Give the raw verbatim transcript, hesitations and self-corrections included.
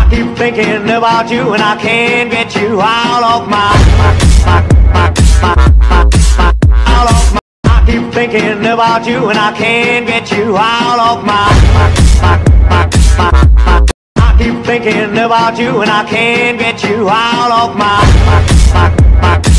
keep thinking about you and I can't get you out of my, my, my, my, my, my, out of my. I keep thinking about you and I can't get you out of my, my, my, my, my. I keep thinking about you and I can't get you out of my, my, my, my.